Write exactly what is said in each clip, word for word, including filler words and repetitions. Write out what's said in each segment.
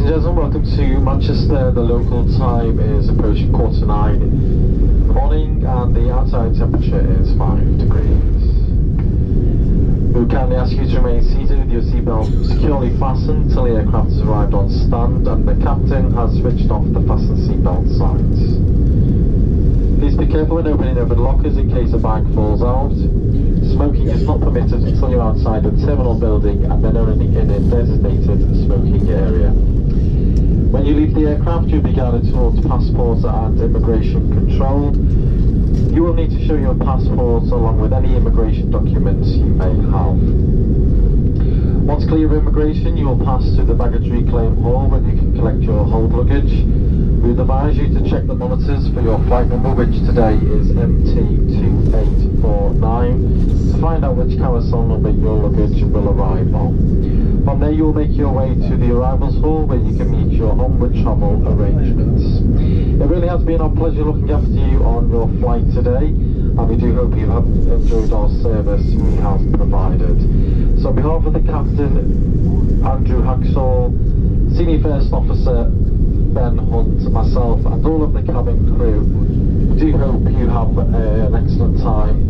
and gentlemen, welcome to Manchester. The local time is approaching quarter to nine in the morning and the outside temperature is five degrees. We would kindly ask you to remain seated with your seatbelt securely fastened till the aircraft has arrived on stand and the captain has switched off the fasten seatbelt signs. Please be careful when opening over the lockers in case a bag falls out. Smoking is not permitted until you're outside the terminal building and then only in a designated smoking area. When you leave the aircraft, you'll be guided towards passports and immigration control. You will need to show your passports along with any immigration documents you may have. Once clear of immigration, you will pass to the baggage reclaim hall where you can collect your hold luggage. We would advise you to check the monitors for your flight number, which today is M T two eight four nine, to find out which carousel number your luggage will arrive on. From there you will make your way to the arrivals hall where you can meet your onward travel arrangements. It really has been our pleasure looking after you on your flight today, and we do hope you have enjoyed our service we have provided. So on behalf of the Captain, Andrew Haxall, Senior First Officer Ben Hunt, myself and all of the cabin crew, we do hope you have uh, an excellent time.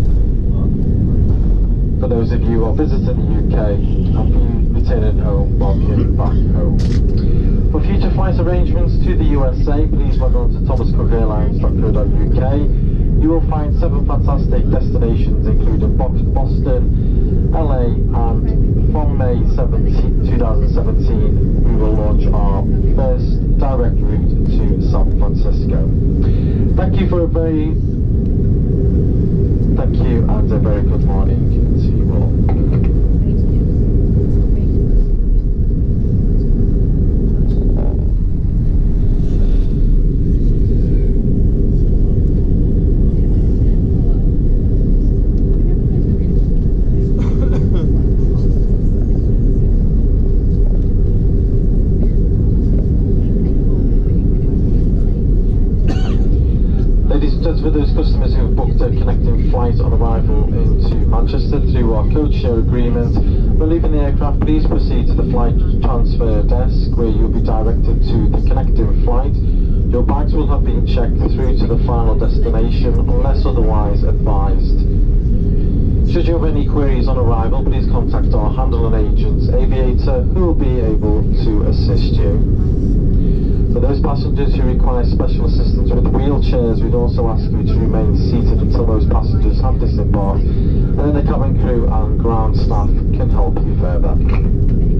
For those of you who are visiting the U K and for you returning home, welcome back home. For future flight arrangements to the U S A, please log on to thomas cook airlines dot co dot U K. You will find seven fantastic destinations including Boston, L A, and from May seventeenth, two thousand seventeen we will launch our first direct route to San Francisco. Thank you for a very thank you and a very good morning to you all. For those customers who have booked a connecting flight on arrival into Manchester through our code share agreement, when leaving the aircraft, please proceed to the flight transfer desk where you'll be directed to the connecting flight. Your bags will have been checked through to the final destination unless otherwise advised. Should you have any queries on arrival, please contact our handling agent, Aviator, who will be able to assist you. For those passengers who require special assistance with wheelchairs, we'd also ask you to remain seated until those passengers have disembarked, and then the cabin crew and ground staff can help you further.